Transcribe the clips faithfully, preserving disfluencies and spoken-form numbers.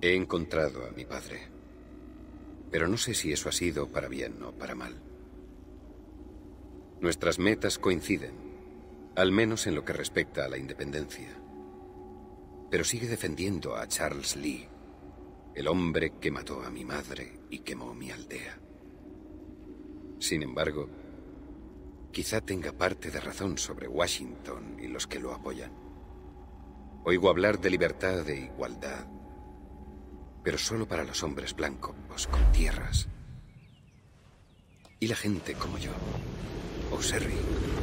He encontrado a mi padre, pero no sé si eso ha sido para bien o para mal. Nuestras metas coinciden, al menos en lo que respecta a la independencia. Pero sigue defendiendo a Charles Lee, el hombre que mató a mi madre y quemó mi aldea. Sin embargo, quizá tenga parte de razón sobre Washington y los que lo apoyan. Oigo hablar de libertad e igualdad, pero solo para los hombres blancos con tierras. ¿Y la gente como yo? O Serry.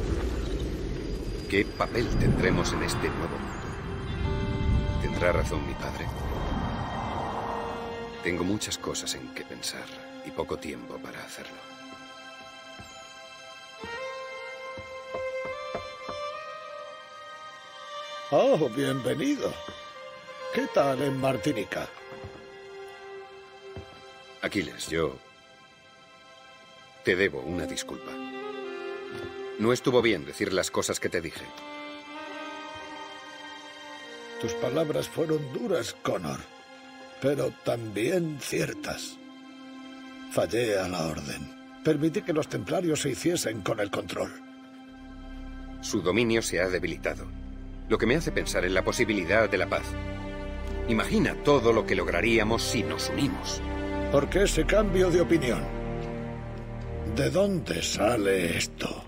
¿Qué papel tendremos en este nuevo mundo? ¿Tendrá razón mi padre? Tengo muchas cosas en que pensar y poco tiempo para hacerlo. Oh, bienvenido. ¿Qué tal en Martinica? Aquiles, yo te debo una disculpa. No estuvo bien decir las cosas que te dije. Tus palabras fueron duras, Connor, pero también ciertas. Fallé a la orden. Permití que los templarios se hiciesen con el control. Su dominio se ha debilitado, lo que me hace pensar en la posibilidad de la paz. Imagina todo lo que lograríamos si nos unimos. ¿Por qué ese cambio de opinión? ¿De dónde sale esto?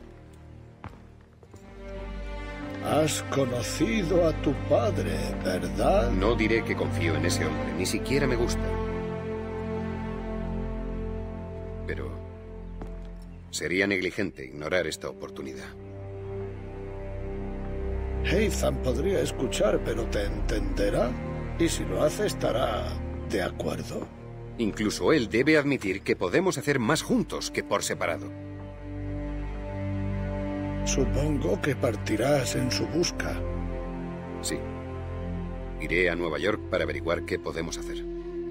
Has conocido a tu padre, ¿verdad? No diré que confío en ese hombre, ni siquiera me gusta. Pero sería negligente ignorar esta oportunidad. Haytham podría escuchar, pero ¿te entenderá? Y si lo hace, estará de acuerdo. Incluso él debe admitir que podemos hacer más juntos que por separado. Supongo que partirás en su busca. Sí. Iré a Nueva York para averiguar qué podemos hacer.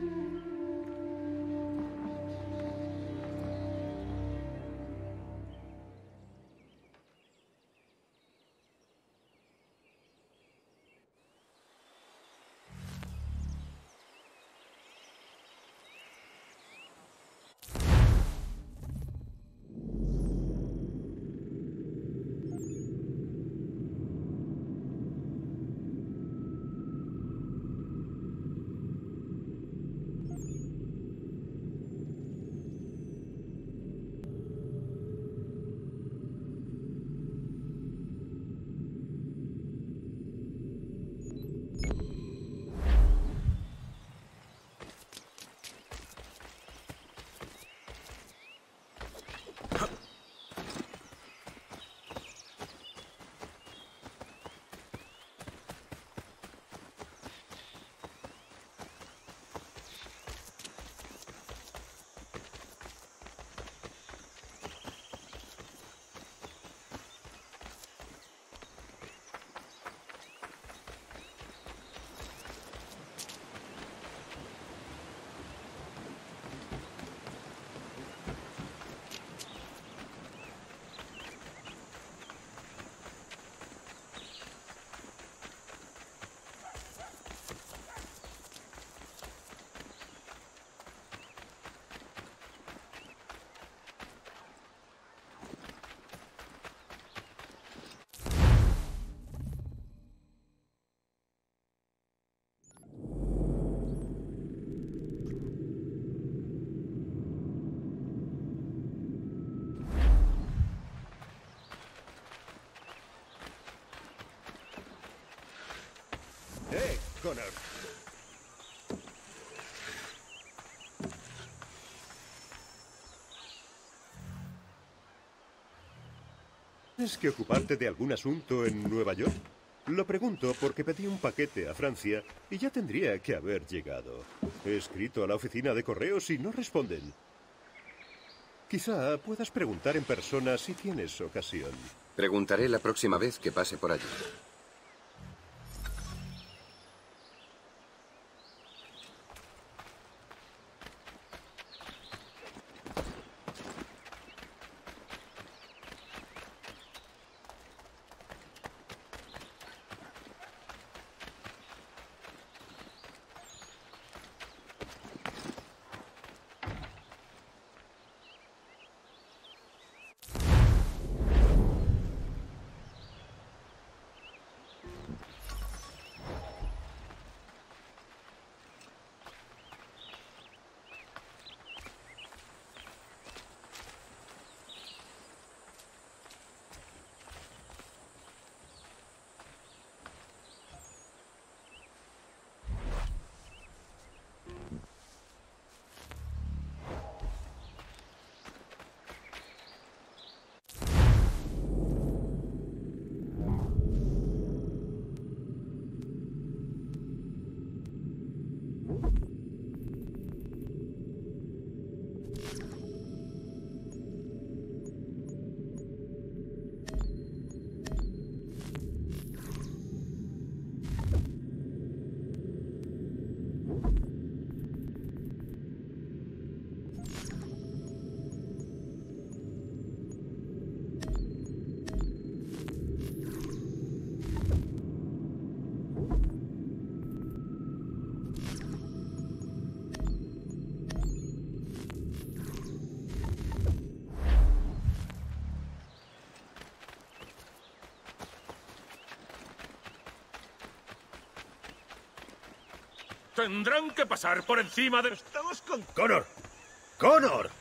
¡Eh, Connor! ¿Tienes que ocuparte de algún asunto en Nueva York? Lo pregunto porque pedí un paquete a Francia y ya tendría que haber llegado. He escrito a la oficina de correos y no responden. Quizá puedas preguntar en persona si tienes ocasión. Preguntaré la próxima vez que pase por allí. Tendrán que pasar por encima de... Estamos con... ¡Connor! ¡Connor!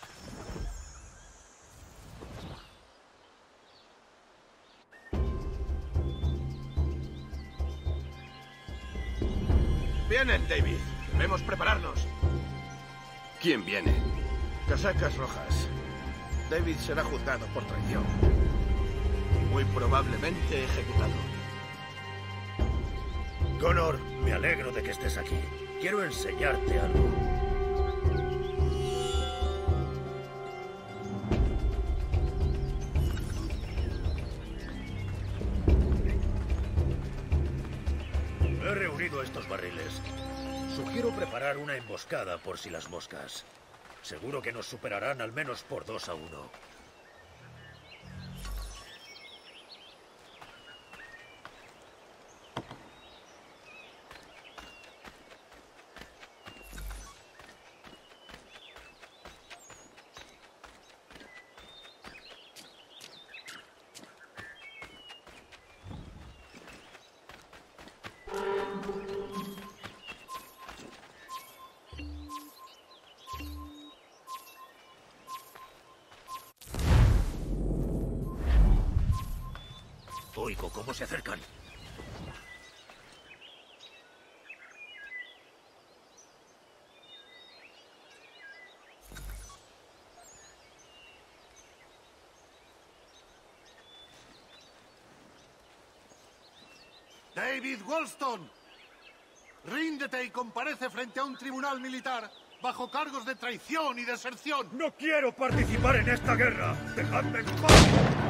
Vienen, David. Debemos prepararnos. ¿Quién viene? Casacas rojas. David será juzgado por traición. Muy probablemente ejecutado. Connor, me alegro de que estés aquí. Quiero enseñarte algo. He reunido estos barriles. Sugiero preparar una emboscada por si las moscas. Seguro que nos superarán al menos por dos a uno. Oigo cómo se acercan. David Wolston, ríndete y comparece frente a un tribunal militar bajo cargos de traición y deserción. ¡No quiero participar en esta guerra! ¡Dejadme en paz!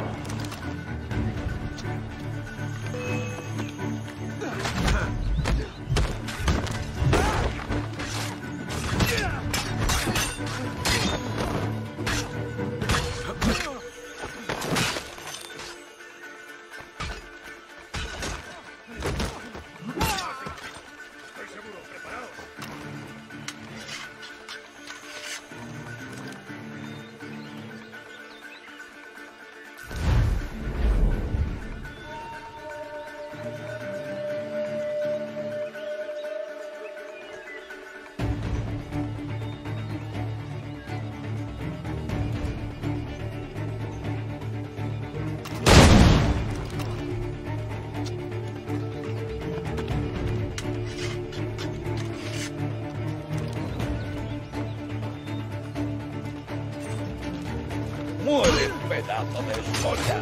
¡Muere, pedazo de soya!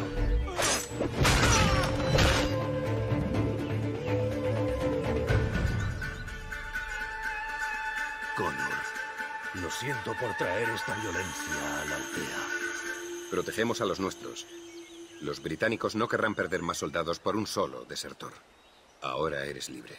Connor, lo siento por traer esta violencia a la aldea. Protegemos a los nuestros. Los británicos no querrán perder más soldados por un solo desertor. Ahora eres libre.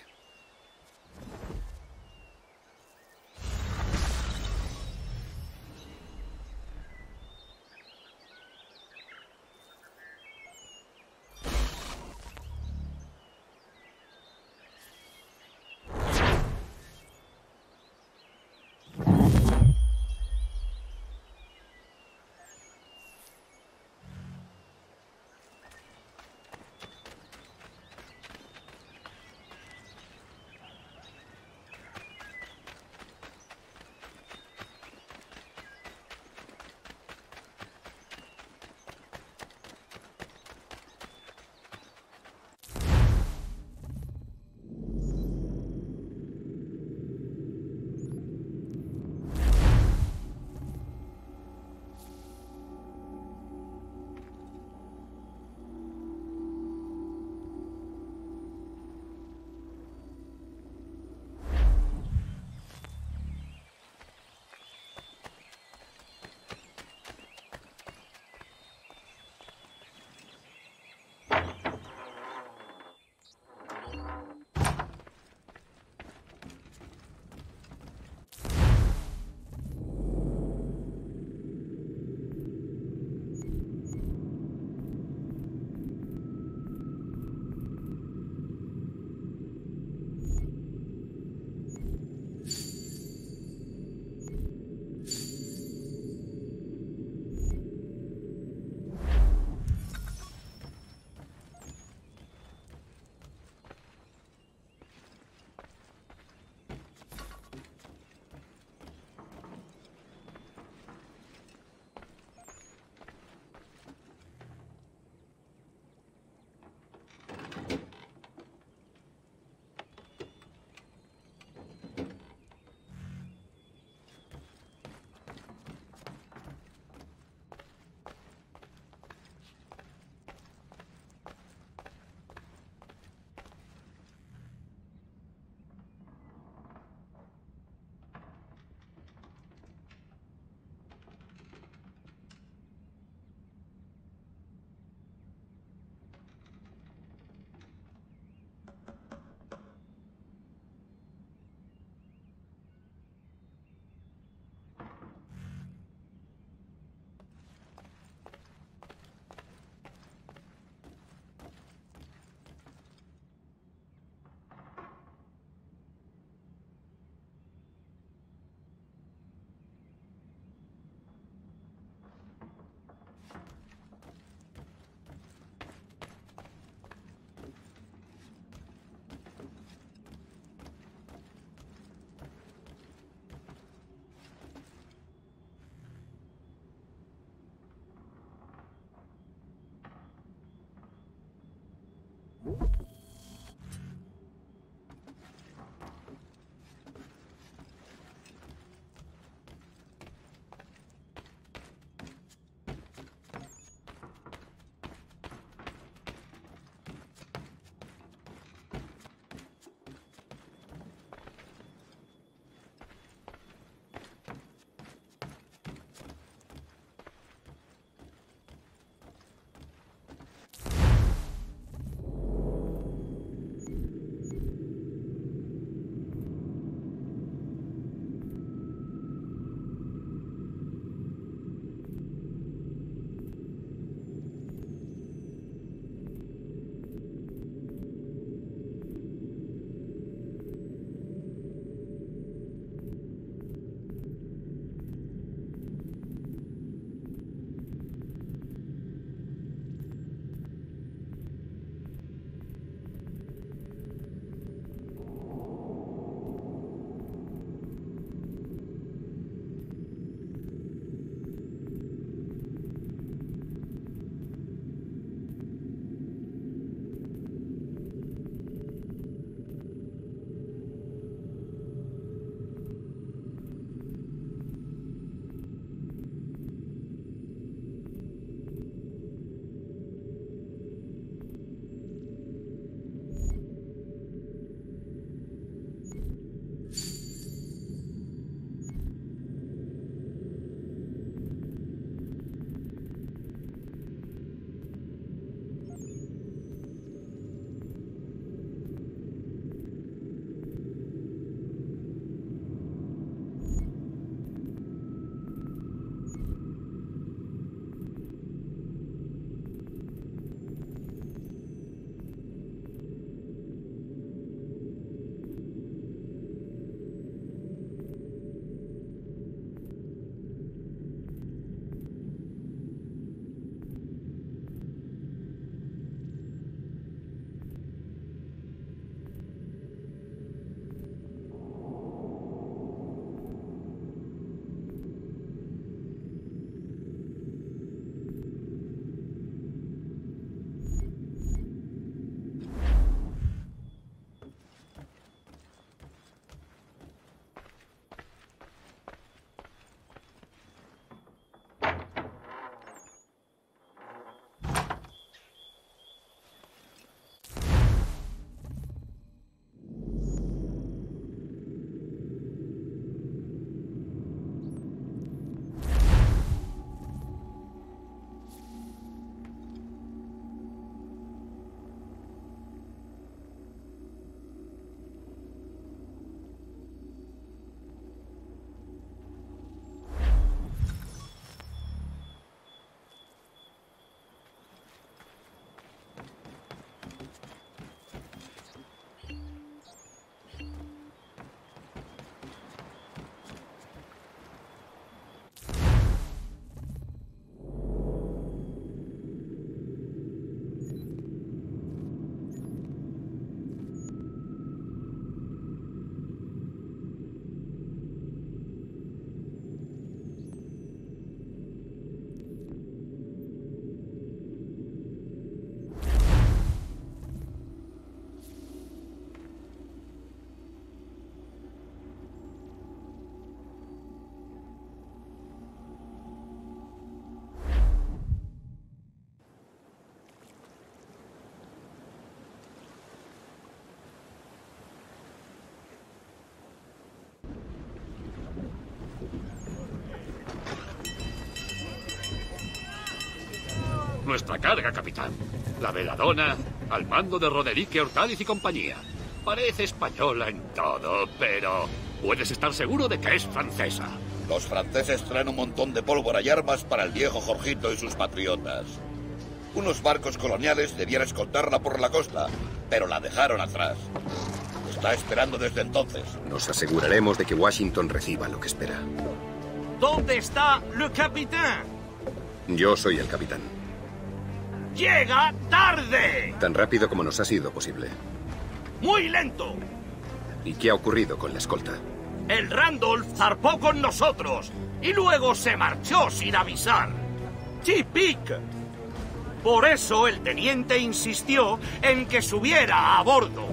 nuestra carga, capitán. La Veladona, al mando de Roderique Hortáliz y compañía. Parece española en todo, pero puedes estar seguro de que es francesa. Los franceses traen un montón de pólvora y armas para el viejo Jorgito y sus patriotas. Unos barcos coloniales debían escoltarla por la costa, pero la dejaron atrás. Está esperando desde entonces. Nos aseguraremos de que Washington reciba lo que espera. ¿Dónde está el capitán? Yo soy el capitán. ¡Llega tarde! Tan rápido como nos ha sido posible. ¡Muy lento! ¿Y qué ha ocurrido con la escolta? El Randolph zarpó con nosotros y luego se marchó sin avisar. ¡Chipic! Por eso el teniente insistió en que subiera a bordo.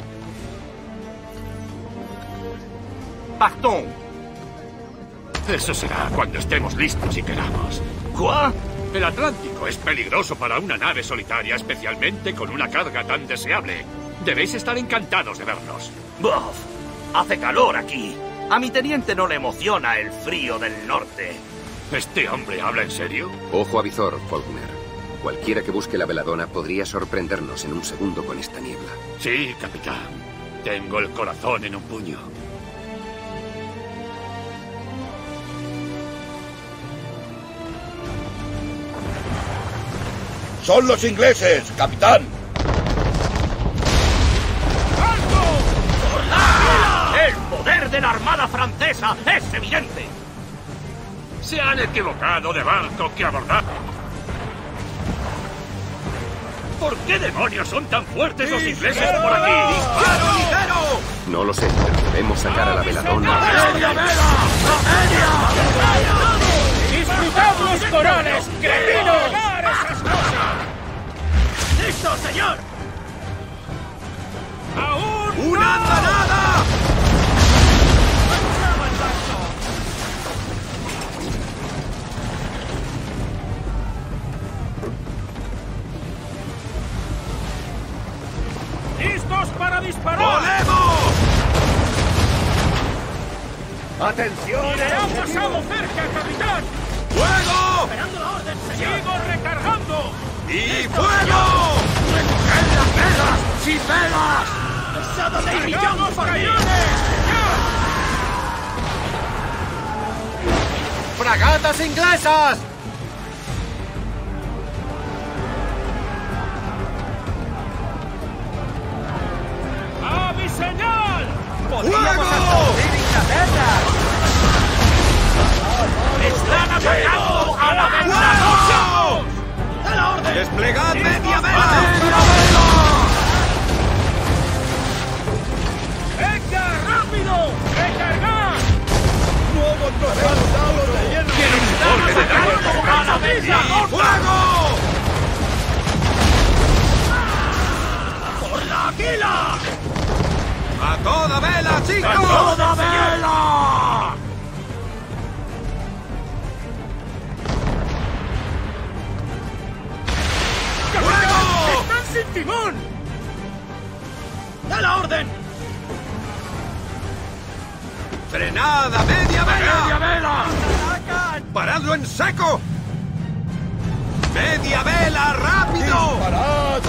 Partons. Eso será cuando estemos listos y queramos. ¿Cuá? El Atlántico es peligroso para una nave solitaria, especialmente con una carga tan deseable. Debéis estar encantados de vernos. ¡Buf! Hace calor aquí. A mi teniente no le emociona el frío del norte. ¿Este hombre habla en serio? Ojo a visor, Faulkner. Cualquiera que busque la Veladona podría sorprendernos en un segundo con esta niebla. Sí, capitán. Tengo el corazón en un puño. ¡Son los ingleses, capitán! ¡El poder de la Armada Francesa es evidente! Se han equivocado de barco que abordar. ¿Por qué demonios son tan fuertes los ingleses por aquí? ¡Disparo ligero! No lo sé, pero debemos sacar a la Veladona. ¡Media vela! ¡Media! ¡Disfrutad los corales, cretinos! ¡Listo, señor! ¡Aún ¡Una no! andanada! ¡Listos para disparar! ¡Volemos! ¡Atención! ¡Le ha pasado cerca, capitán! ¡Fuego! ¡Esperando la orden, señor! ¡Sigo recargando! ¡Y fuego! ¡Recoged las velas! ¡Sin velas! ¡Pesado de ¡Cargamos cañones! ¡Fragatas inglesas! ¡A mi señal! ¡Podríamos aplaudir Inglaterra! ¡Están atacando a la Veladona! ¡A la orden! ¡Desplegad media vela! ¡Media vela! ¡Venga, rápido! ¡Recargad! ¡Nuevos torpedos de hielo! ¡Están atacando a la Veladona! ¡Fuego! ¡Por la Aquila! ¡A toda vela, chicos! ¡A toda vela! ¡Fuego! ¡Están sin timón! ¡A la orden! ¡Frenada! ¡Media vela! ¡Media vela! ¡Paradlo en seco! ¡Media vela! ¡Rápido! ¡Disparad!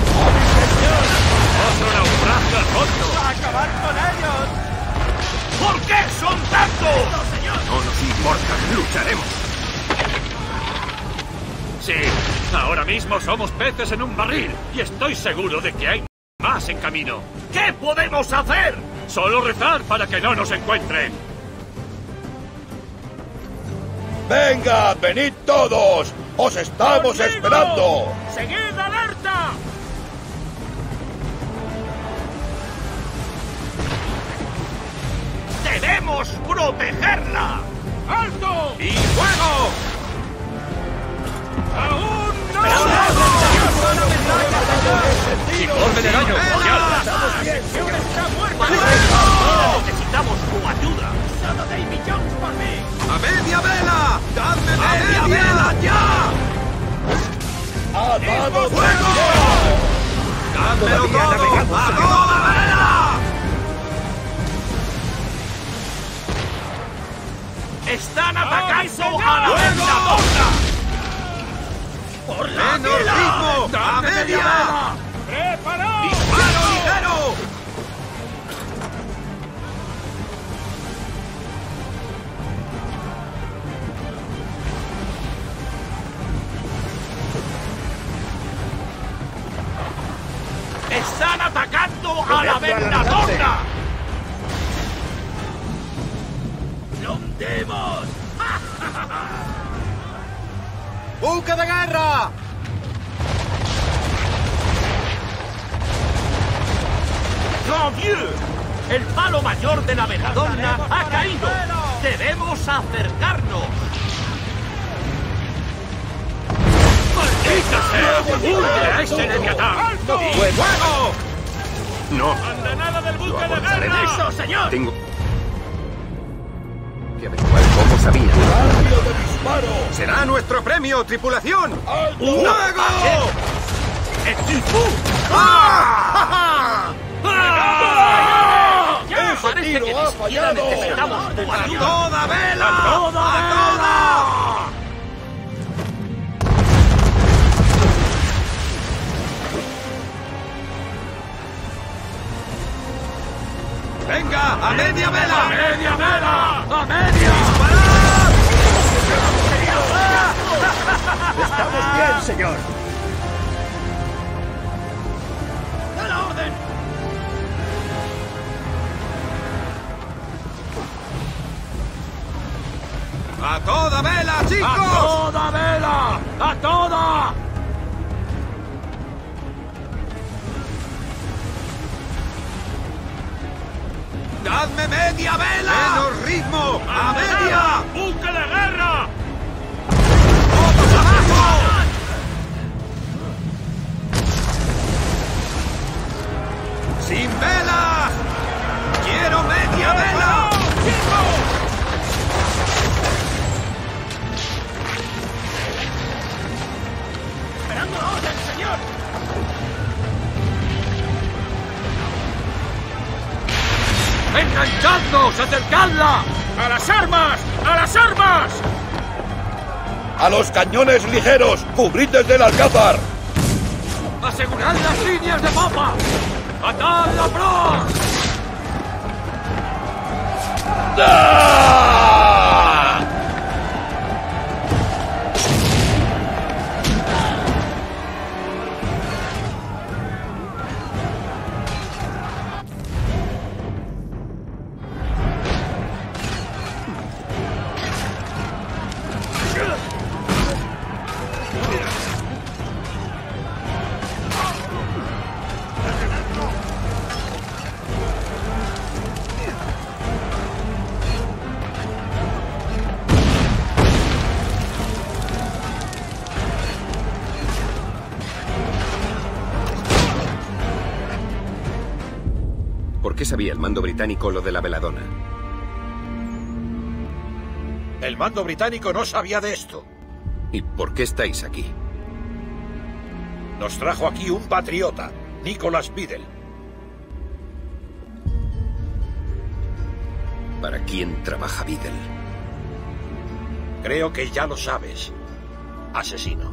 ¡Otro naufragio al fondo! ¡A acabar con ellos! ¿Por qué son tantos? No nos importa, lucharemos. Sí, ahora mismo somos peces en un barril y estoy seguro de que hay más en camino. ¿Qué podemos hacer? Solo rezar para que no nos encuentren. ¡Venga, venid todos! ¡Os estamos ¡Conmigo! esperando! ¡Seguid alerta! ¡Debemos protegerla! ¡Alto! ¡Y fuego! ¡Aún no! ¡Informe de daño! ¡Ya! ¡Estamos bien! ¡Está muerto! ¡Fuego! ¡Necesitamos tu ayuda! ¡Solo Davy Jones por mí! ¡A media vela! ¡Dadme media, media vela ya! ¡Ha dado ¡Fuego! ¡Dádmelo todo! ¡A toda vela! ¡Están atacando a la Veladona! ¡Por la ¡Menos fila! ritmo! ¡A ¡Dame media! vela! ¡Preparaos! ¡Disparo ligero! ¡Están atacando a la Vengadona! ¡Lo hundimos! ¡Buque de guerra! ¡Grand Dieu! El palo mayor de la Vengadona ha caído. ¡Debemos acercarnos! ¡Maldita sea! ¡Hunde a ese Leviatán! ¡Alto! ¡Y fuego! No. ¡Andanada del buque Lo de abortaré. guerra! ¡Eso, señor! Tengo que averiguar cómo sabía. ¡Cambio de disparo! ¡Será nuestro premio, tripulación! ¡Alto! ¡Fuego! ¡El tifú! ¡Ah! ¡Ah! ¡Ese Parece tiro que ha ni siquiera fallado! necesitamos tu ¡A ayuda. toda vela! ¡A toda ¡A vela! toda! ¡Venga, a media vela! ¡Media vela! ¡A media! ¡Estamos bien, señor! ¡A la orden! ¡A toda vela, chicos! ¡A toda vela! ¡A toda! ¡Dadme media vela! ¡Menos ritmo! ¡A media! ¡Buque de guerra! ¡Todos abajo! ¡Sin velas! ¡Quiero media vela! ¡Esperando la orden, señor! ¡Enganchadnos! ¡Acercadla! ¡A las armas! ¡A las armas! ¡A los cañones ligeros! ¡Cubrid desde el alcázar! ¡Asegurad las líneas de popa! ¡Atad la proa! ¡Ah! ¿Por qué sabía el mando británico lo de la veladona? El mando británico no sabía de esto. ¿Y por qué estáis aquí? Nos trajo aquí un patriota, Nicholas Biddle. ¿Para quién trabaja Biddle? Creo que ya lo sabes. Asesino.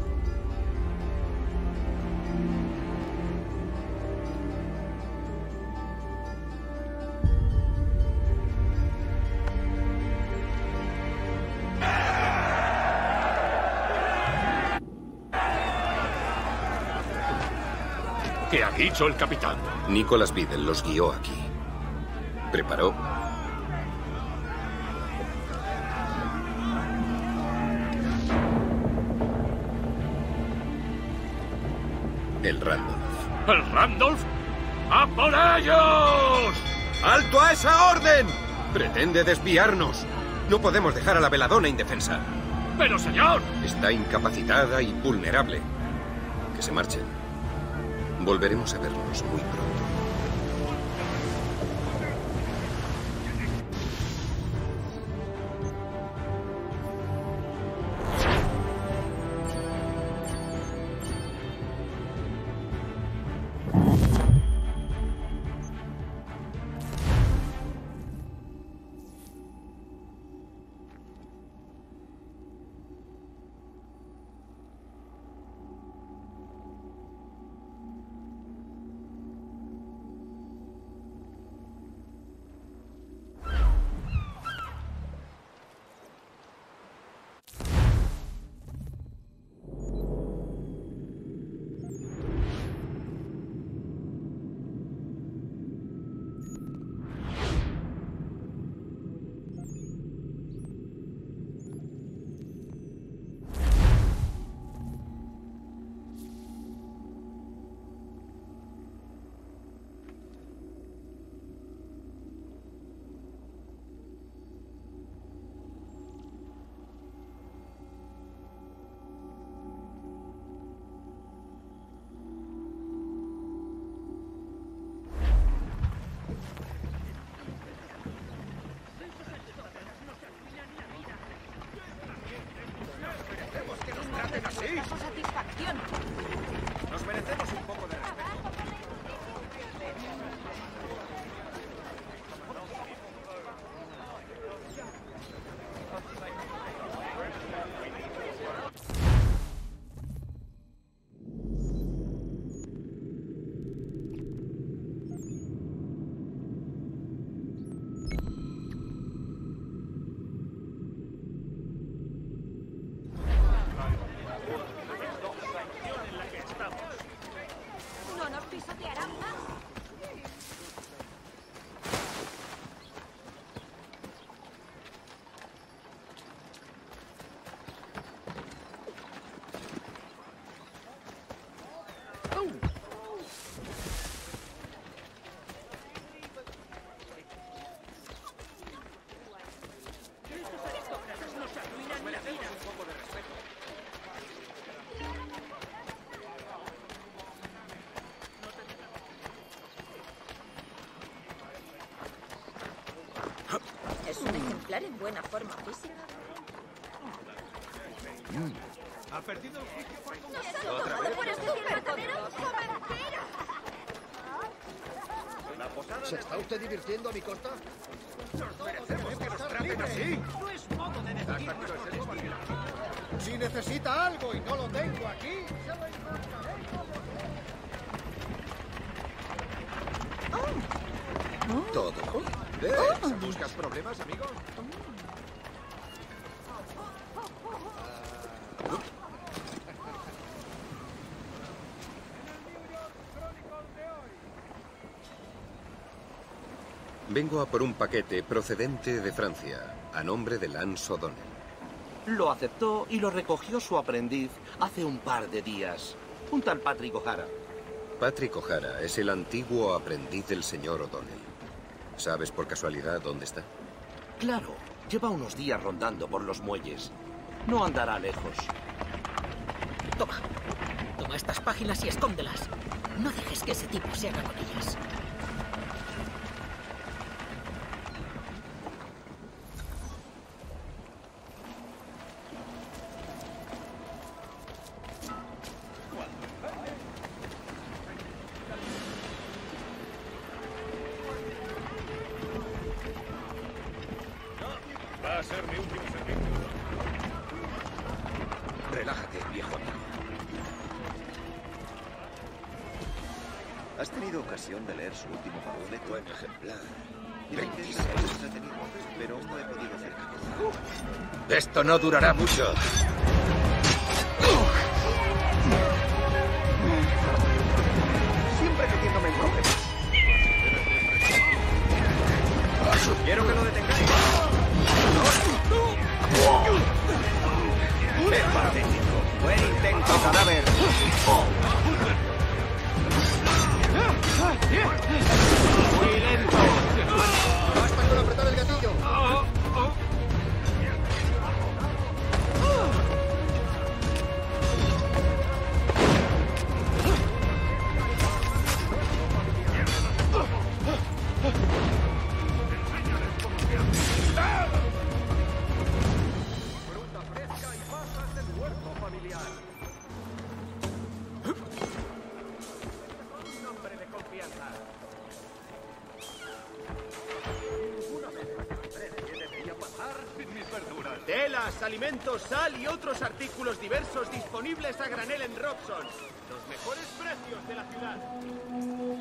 ¿Qué ha dicho el capitán? Nicholas Biddle los guió aquí. Preparó el Randolph. ¿El Randolph? ¡A por ellos! ¡Alto a esa orden! Pretende desviarnos. No podemos dejar a la veladona indefensa. ¡Pero, señor! Está incapacitada y vulnerable. Que se marchen. Volveremos a vernos muy pronto. estar en buena forma física. Mm. ¿Ha perdido el juicio por completo? ¿Otra vez? ¿Por este matadero? ¿La posada ¿Se está usted divirtiendo a mi costa? nos merecemos que nos traten así? No es modo de decidir nuestro destino. Si necesita algo y no lo tengo aquí, se lo encontraré. Todo. ¿Eh? ¿Buscas problemas, amigo? Vengo a por un paquete procedente de Francia, a nombre de Lance O'Donnell. Lo aceptó y lo recogió su aprendiz hace un par de días. Un tal Patrick O'Hara. Patrick O'Hara es el antiguo aprendiz del señor O'Donnell. ¿Sabes por casualidad dónde está? Claro, lleva unos días rondando por los muelles. No andará lejos. Toma. Toma estas páginas y escóndelas. No dejes que ese tipo se haga con ellas. Va a ser mi último servicio. Relájate, viejo amigo. ¿Has tenido ocasión de leer su último panfleto? Buen ejemplar. veintiséis. Entretenido, pero no he podido hacer cabeza. Esto no durará mucho. Siempre metiéndome en problemas. Quiero que lo detengáis. ¡Qué patético! Buen intento, cadáver. Muy lento. Basta con apretar el gatillo. Fruta fresca y pasas del huerto familiar. Un hombre de confianza. Ninguna vez que debería pasar sin mis verduras. Telas, alimentos, sal y otros artículos diversos disponibles a granel en Robson. Los mejores precios de la ciudad.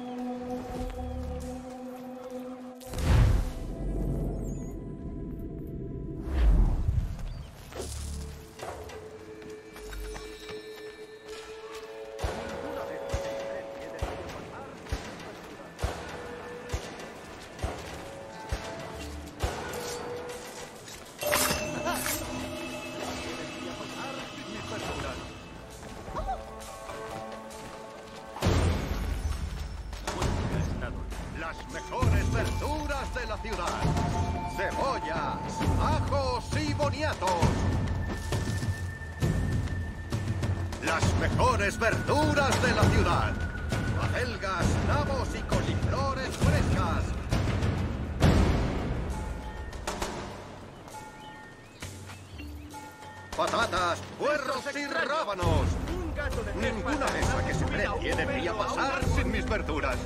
Las mejores verduras de la ciudad. Cebollas, ajos y boniatos. Las mejores verduras de la ciudad. Acelgas, nabos y coliflores frescas. Patatas, puerros y rábanos. Ninguna mesa que se precie debería pasar sin mis verduras.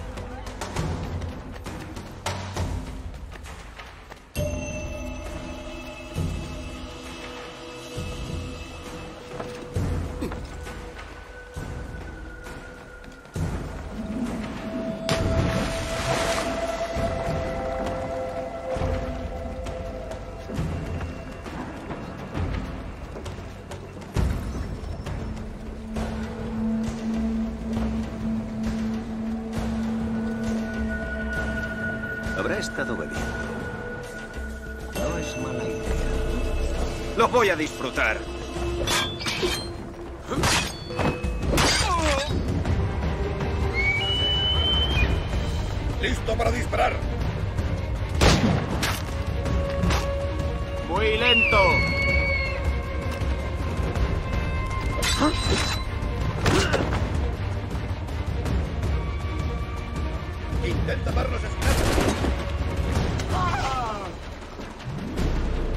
Habrá estado bebiendo. No es mala idea. Lo voy a disfrutar. ¡Listo para disparar! Muy lento. Intenta darnos escapes.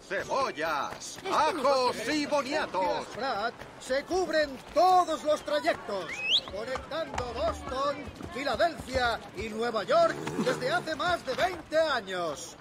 cebollas, ajos y boniatos. Pratt se cubren todos los trayectos, conectando Boston, Filadelfia y Nueva York desde hace más de veinte años.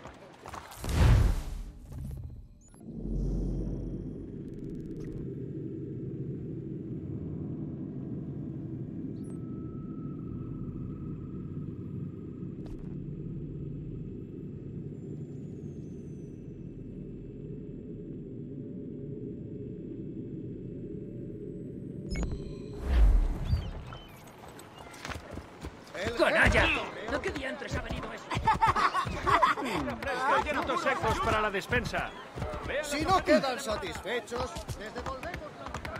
¡Canalla! ¿No qué diantres ha venido eso? Fresca, lleno dos secos para la despensa. Si no quedan satisfechos, les devolvemos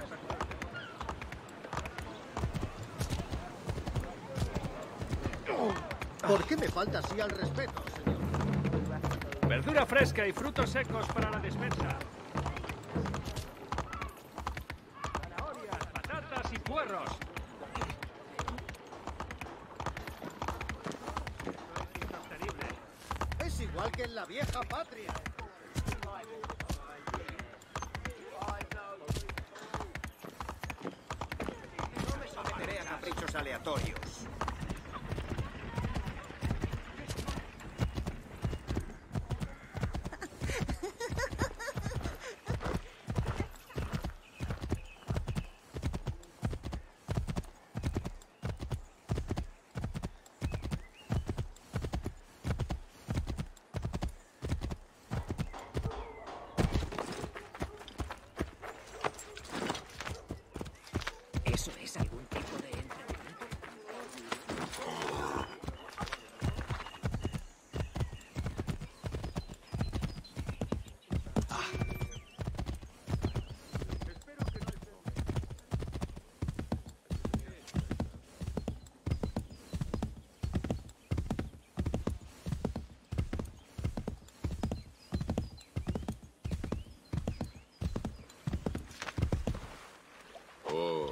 la... ¿Por qué me falta así al respeto, señor? Verdura fresca y frutos secos para la despensa. Zanahorias, patatas y puerros. Es igual que en la vieja patria. No me someteré a caprichos aleatorios. ¿Eso es algún tipo de entrenamiento? Oh.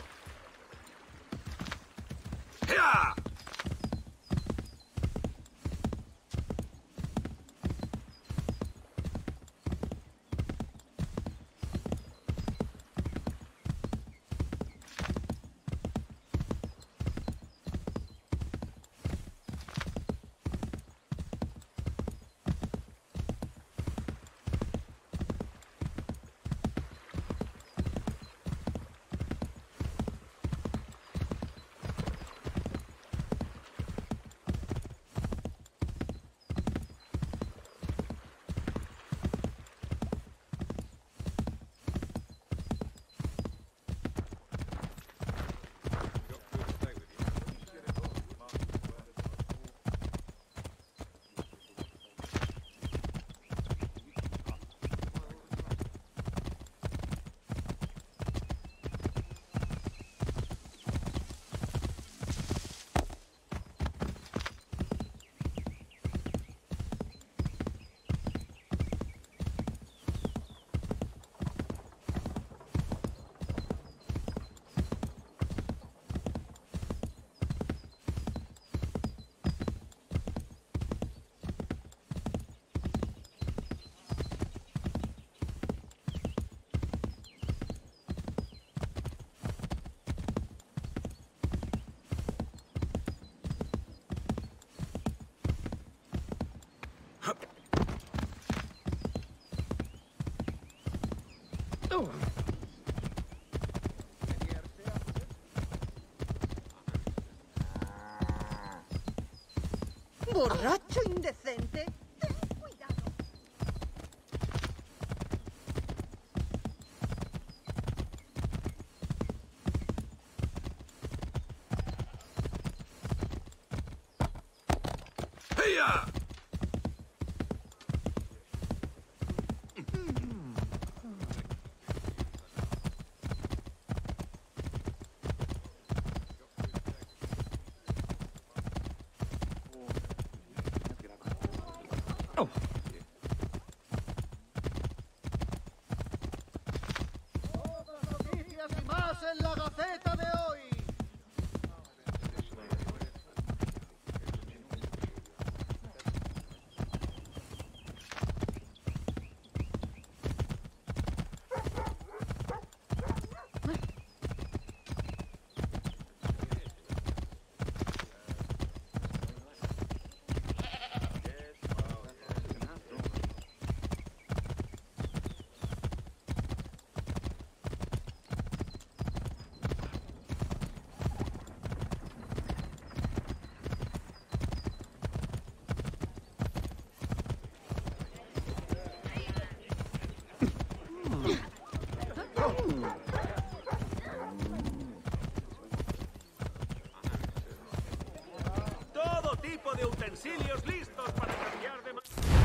¡Ya! ¡Borracho indecente! ¡Ten cuidado! ¡Ella! Oh. Todas noticias y más en la Gaceta de hoy. utensilios listos para cambiar de...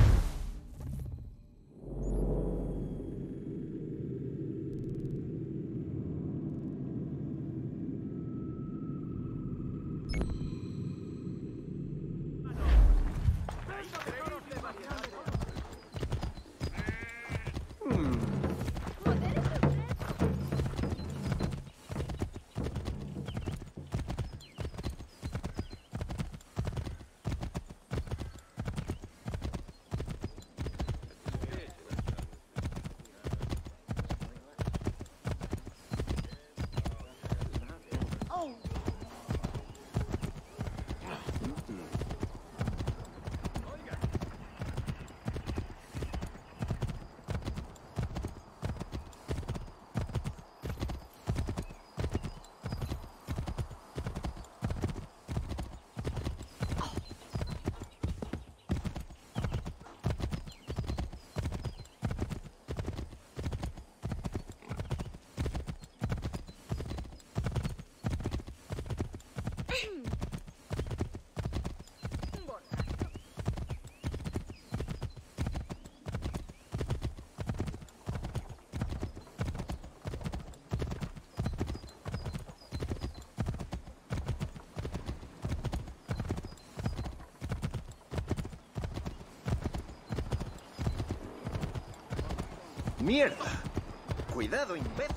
¡Mierda! ¡Cuidado, imbécil!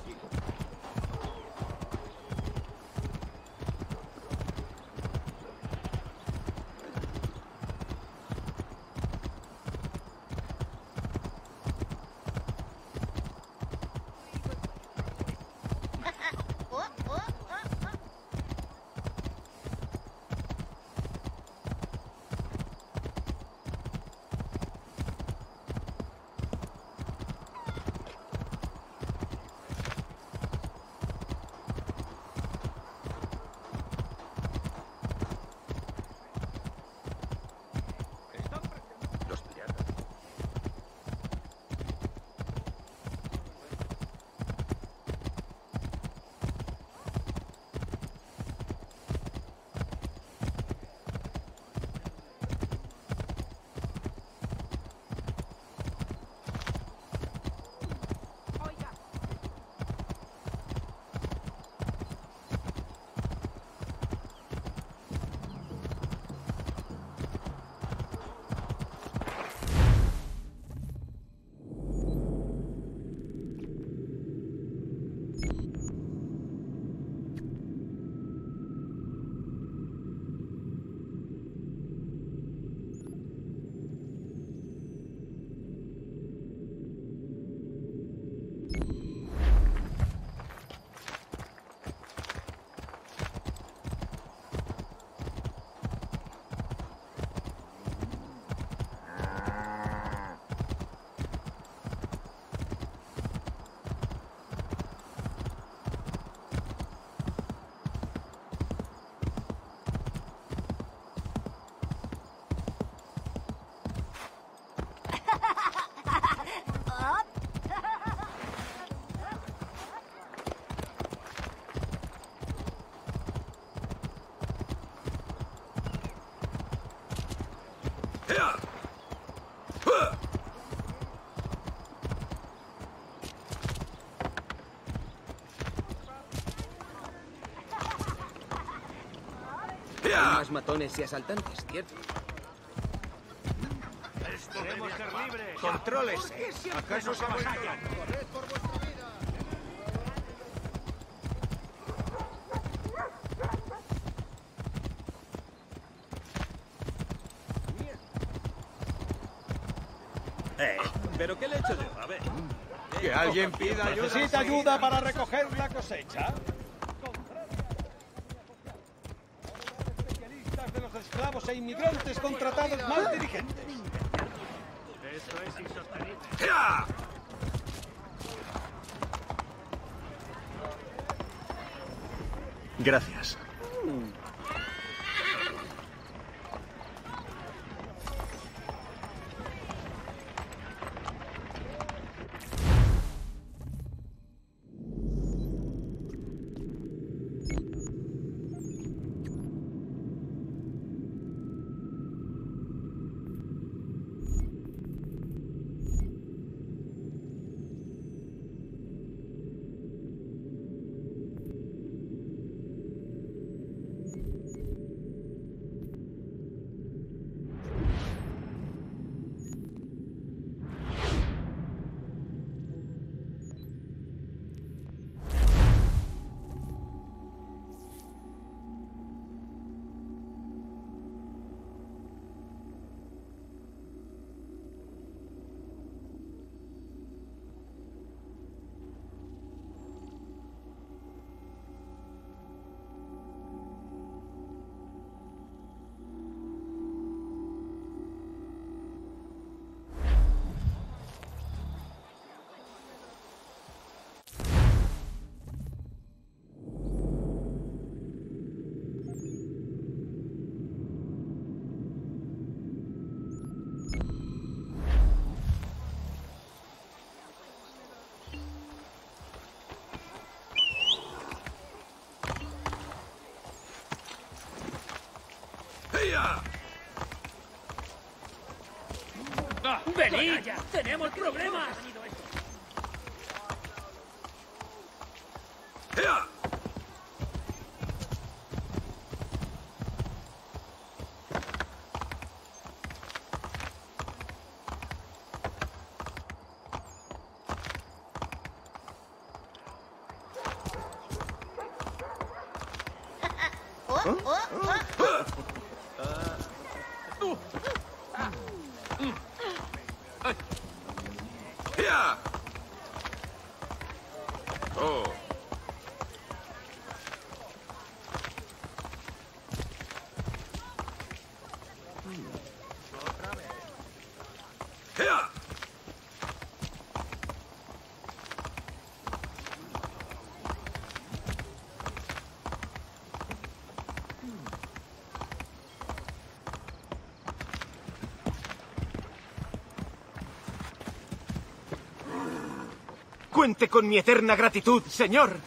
Hay más matones y asaltantes, ¿cierto? Queremos ser libres. Controles. ¿Acaso se avasallan? ¡Corred por vuestra vida! Eh, ¿pero qué le he hecho yo? A ver. Que alguien pida ayuda. ¿Necesita ayuda para recoger la cosecha? Especialistas de los esclavos e inmigrantes contratados mal dirigentes. Esto es insostenible. Gracias. ¡Venid! ¡Tenemos problemas! Cuente con mi eterna gratitud, señor.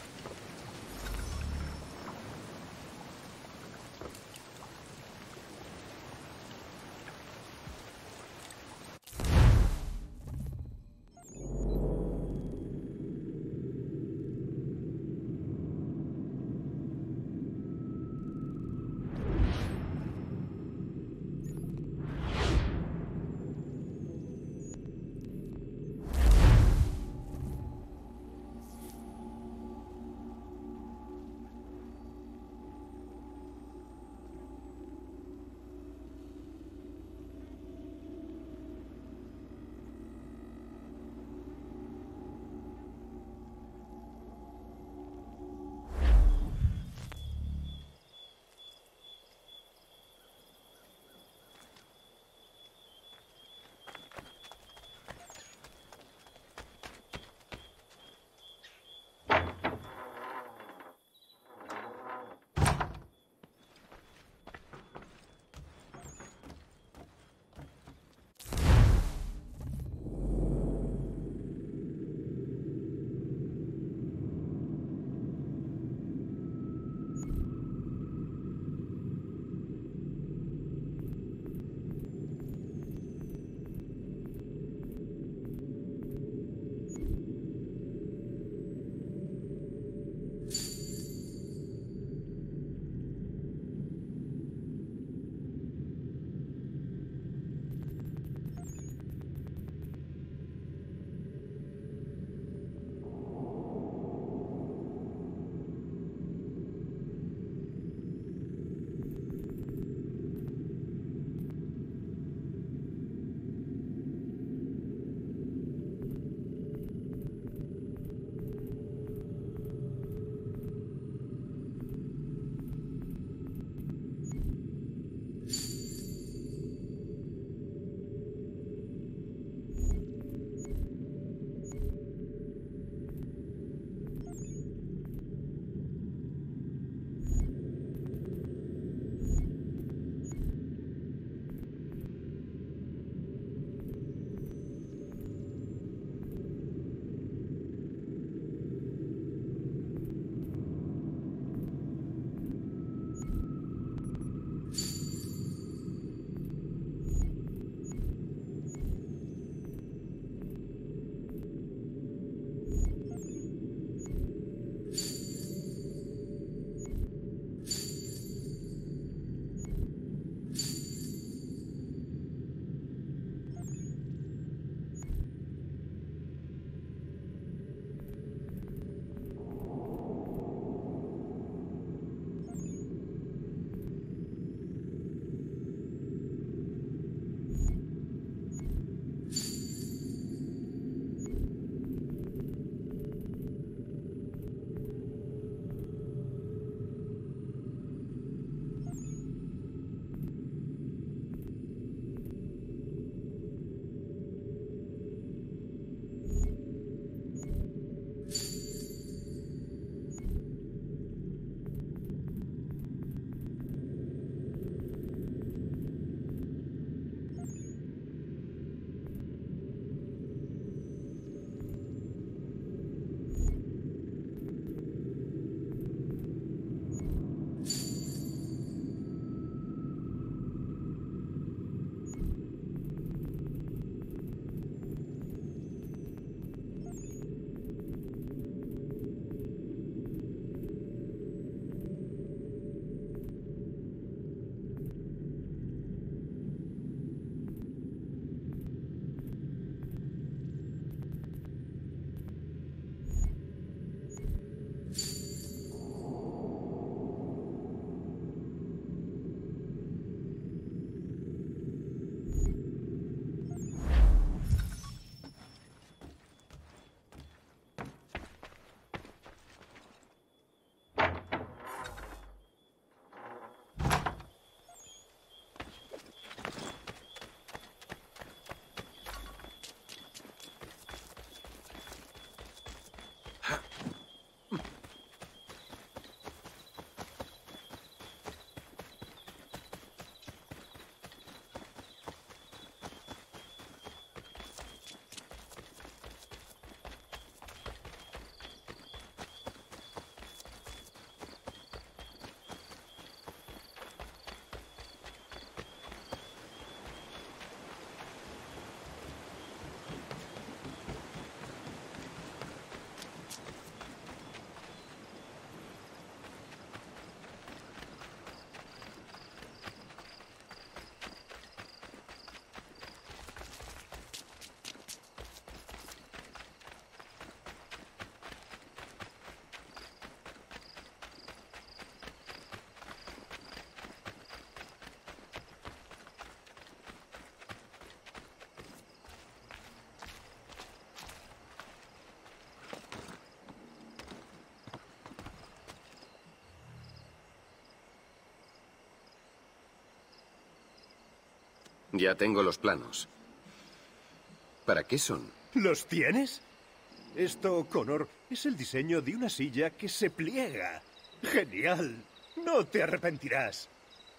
Ya tengo los planos. ¿Para qué son? ¿Los tienes? Esto, Connor, es el diseño de una silla que se pliega. ¡Genial! No te arrepentirás.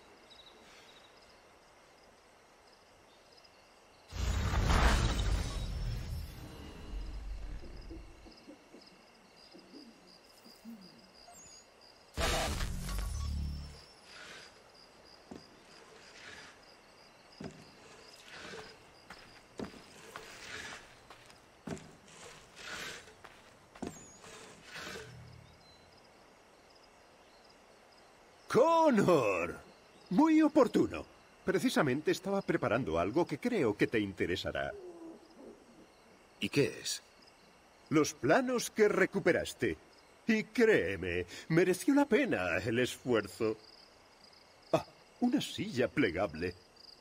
¡Connor! Muy oportuno. Precisamente estaba preparando algo que creo que te interesará. ¿Y qué es? Los planos que recuperaste. Y créeme, mereció la pena el esfuerzo. Ah, una silla plegable.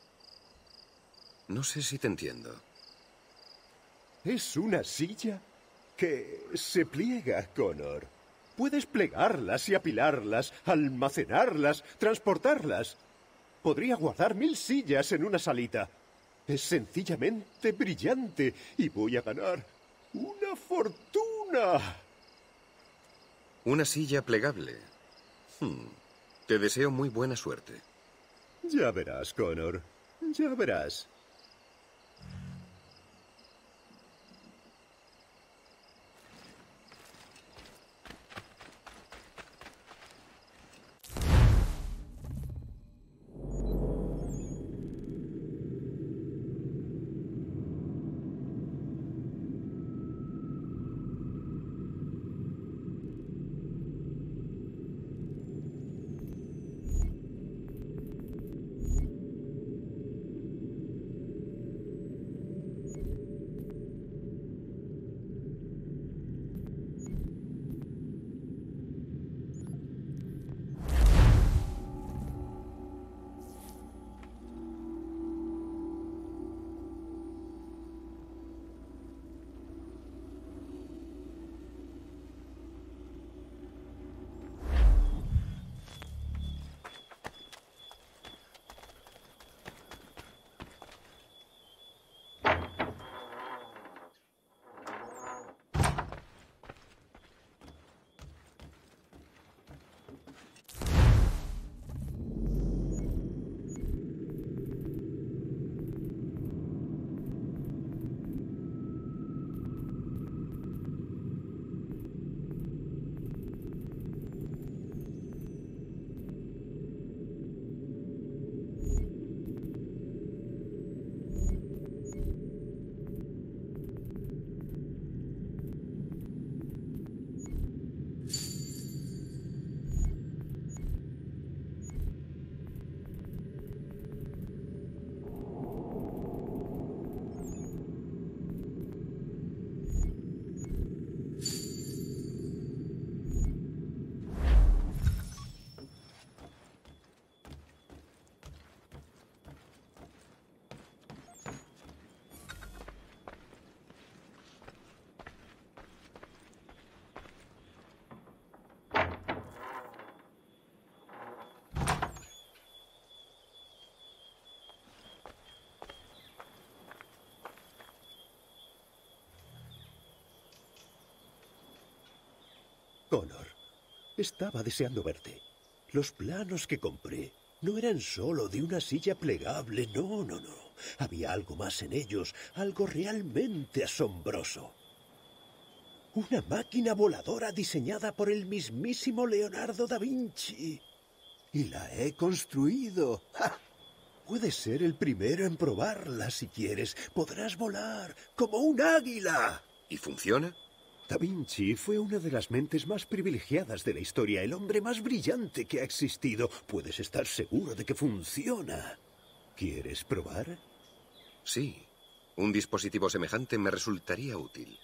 No sé si te entiendo. Es una silla que se pliega, Connor. Puedes plegarlas y apilarlas, almacenarlas, transportarlas. Podría guardar mil sillas en una salita. Es sencillamente brillante y voy a ganar una fortuna. Una silla plegable. Hmm. Te deseo muy buena suerte. Ya verás, Connor. Ya verás. Connor, estaba deseando verte. Los planos que compré no eran solo de una silla plegable, no, no, no. Había algo más en ellos, algo realmente asombroso. Una máquina voladora diseñada por el mismísimo Leonardo da Vinci. Y la he construido. ¡Ja! Puedes ser el primero en probarla si quieres. Podrás volar como un águila. ¿Y funciona? Da Vinci fue una de las mentes más privilegiadas de la historia, el hombre más brillante que ha existido. Puedes estar seguro de que funciona. ¿Quieres probar? Sí. Un dispositivo semejante me resultaría útil.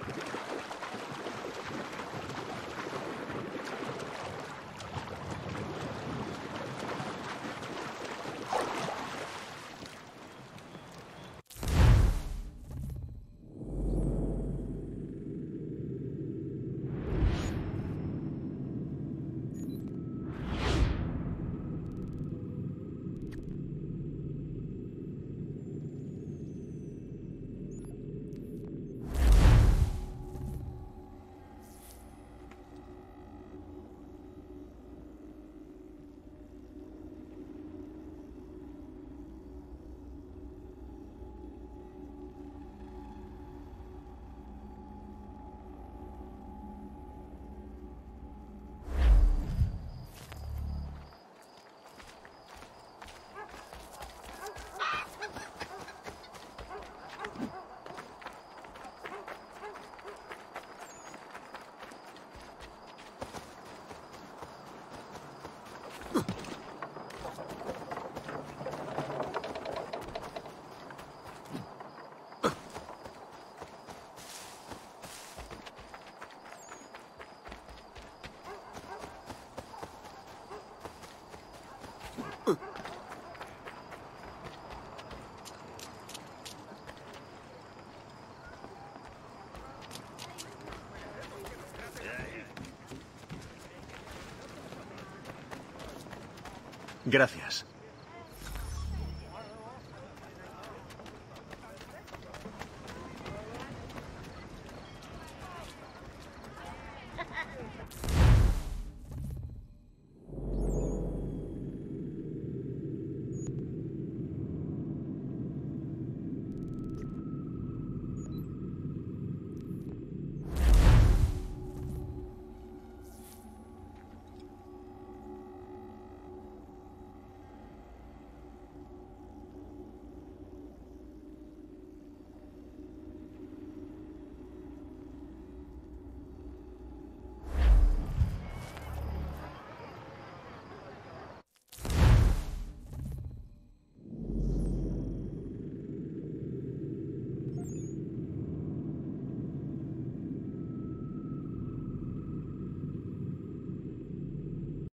Gracias.